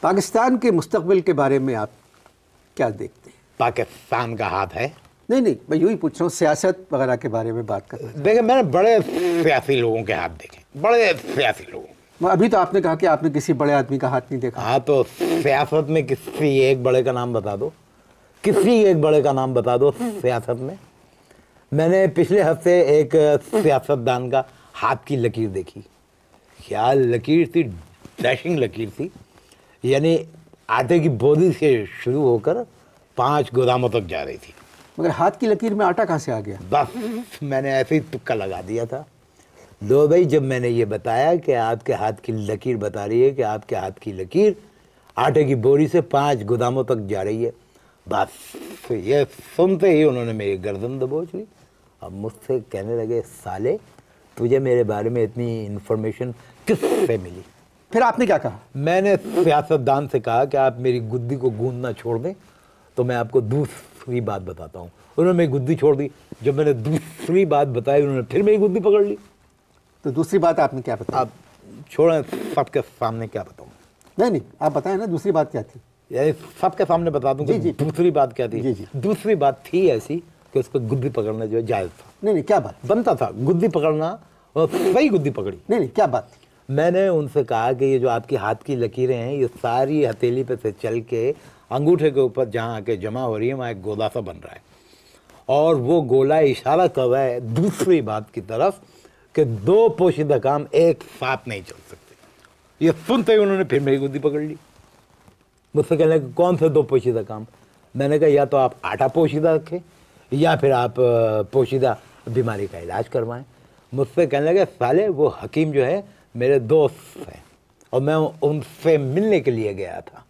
पाकिस्तान के मुस्तकबिल के बारे में आप क्या देखते हैं? पाकिस्तान का हाथ है? नहीं, मैं यूँ ही पूछ रहा हूँ, सियासत वगैरह के बारे में बात करना। देखिए, मैंने बड़े सियासी लोगों के हाथ देखे, बड़े सियासी लोगों। अभी तो आपने कहा कि आपने किसी बड़े आदमी का हाथ नहीं देखा। हाँ, तो सियासत में किसी एक बड़े का नाम बता दो, किसी एक बड़े का नाम बता दो सियासत में। मैंने पिछले हफ्ते एक सियासतदान का हाथ की लकीर देखी। क्या लकीर थी, डैशिंग लकीर थी। यानी आटे की बोरी से शुरू होकर 5 गोदामों तक जा रही थी। मगर हाथ की लकीर में आटा कहाँ से आ गया? बस मैंने ऐसे ही तुक्का लगा दिया था। लो भाई, जब मैंने ये बताया कि आपके हाथ की लकीर बता रही है कि आपके हाथ की लकीर आटे की बोरी से 5 गोदामों तक जा रही है, बस ये सुनते ही उन्होंने मेरी गर्दन दबोच ली। अब मुझसे कहने लगे, साले तुझे मेरे बारे में इतनी इन्फॉर्मेशन किससे मिली? फिर आपने क्या कहा? मैंने सियासतदान से कहा कि आप मेरी गुद्दी को गूंदना छोड़ दें तो मैं आपको दूसरी बात बताता हूँ। उन्होंने मेरी गुद्दी छोड़ दी। जब मैंने दूसरी बात बताई, उन्होंने फिर मेरी गुद्दी पकड़ ली। तो दूसरी बात आपने क्या बताई? आप छोड़ें, सबके सामने क्या बताऊँ? नहीं, आप बताएं ना, दूसरी बात क्या थी? यानी सबके सामने बता दूँ कि दूसरी बात क्या थी? जी। दूसरी बात थी ऐसी कि उस पर गुद्दी पकड़ना जो है जायज़ था। नहीं, क्या बात? बनता था गुद्दी पकड़ना, और वही गुद्दी पकड़ी। नहीं, क्या बात थी? मैंने उनसे कहा कि ये जो आपकी हाथ की लकीरें हैं, ये सारी हथेली पे से चल के अंगूठे के ऊपर जहाँ आके जमा हो रही है, वहाँ एक गोला सा बन रहा है, और वो गोला इशारा कर रहा है दूसरी बात की तरफ कि 2 पोशीदा काम एक साथ नहीं चल सकते। ये सुनते ही उन्होंने फिर मेरी गुद्दी पकड़ ली। मुझसे कहने लगे, कौन से 2 पोशीदा काम? मैंने कहा, या तो आप आटा पोशीदा रखें या फिर आप पोशीदा बीमारी का इलाज करवाएं। मुझसे कहने लगे, साले वो हकीम जो है मेरे दोस्त हैं और मैं उनसे मिलने के लिए गया था।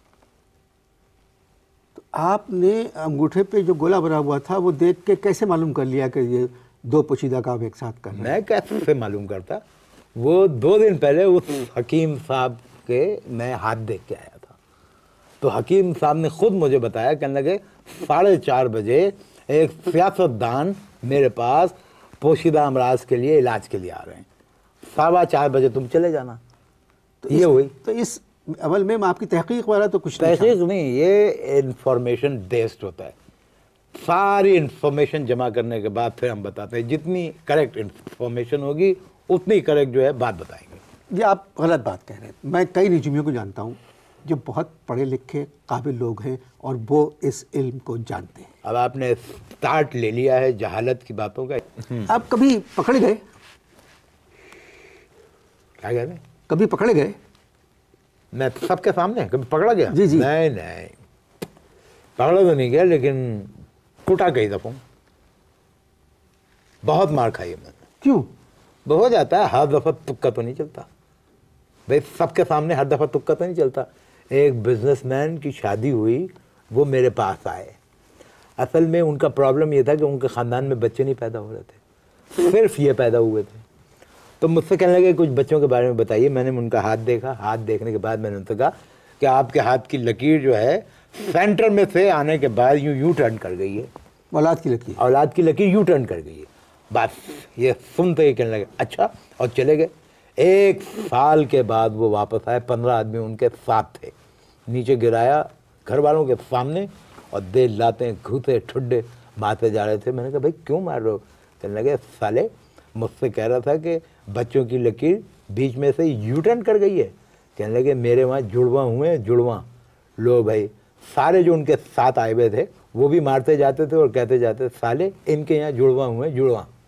तो आपने अंगूठे पे जो गोला बना हुआ था वो देख के कैसे मालूम कर लिया कि ये 2 पोशीदा काम एक साथ करना? मैं कैसे मालूम करता? वो 2 दिन पहले उस हकीम साहब के मैं हाथ देख के आया था। तो हकीम साहब ने खुद मुझे बताया, कहने लगे 4:30 बजे एक सियासतदान मेरे पास पोशीदा अमराज के लिए इलाज के लिए आ रहे हैं, 4:15 बजे तुम चले जाना। तो ये हुई। तो इस अमल में आपकी तहकीक वाला तो कुछ तहकीक नहीं, ये इंफॉर्मेशन बेस्ड होता है। सारी इंफॉर्मेशन जमा करने के बाद फिर हम बताते हैं, जितनी करेक्ट इंफॉर्मेशन होगी उतनी करेक्ट जो है बात बताएंगे। ये आप गलत बात कह रहे हैं। मैं कई निजूमियों को जानता हूँ जो बहुत पढ़े लिखे काबिल लोग हैं और वो इस इल्म को जानते हैं। अब आपने स्टार्ट ले लिया है जहालत की बातों का। आप कभी पकड़े गए? क्या कह रहे? कभी पकड़े गए? मैं सबके सामने कभी पकड़ा गया? जी। नहीं, पकड़ा तो नहीं गया, लेकिन टूटा कई दफा। बहुत मार खाई है मैंने। क्यों? वो हो जाता है, हर दफा तुक्का तो नहीं चलता भाई, सबके सामने हर दफा तुक्का तो नहीं चलता। एक बिजनेसमैन की शादी हुई, वो मेरे पास आए। असल में उनका प्रॉब्लम ये था कि उनके ख़ानदान में बच्चे नहीं पैदा हो रहे थे, सिर्फ ये पैदा हुए थे। तो मुझसे कहने लगे, कुछ बच्चों के बारे में बताइए। मैंने उनका हाथ देखा। हाथ देखने के बाद मैंने उनसे कहा कि आपके हाथ की लकीर जो है सेंटर में से आने के बाद यू टर्न कर गई है। औलाद की लकीर? औलाद की लकीर यू टर्न कर गई है। बस ये सुनते ही कहने लगे, अच्छा, और चले गए। 1 साल के बाद वो वापस आए। 15 आदमी उनके साथ थे। नीचे गिराया घर वालों के सामने और दे लाते घूते ठुड्डे मारते जा रहे थे। मैंने कहा, भाई क्यों मार रहे हो? कहने लगे, साले मुझसे कह रहा था कि बच्चों की लकीर बीच में से यू टर्न कर गई है। कहने लगे, मेरे वहाँ जुड़वा हुए, जुड़वा। लो भाई, सारे जो उनके साथ आए हुए थे वो भी मारते जाते थे और कहते जाते, साले इनके यहाँ जुड़वा हुए, जुड़वा।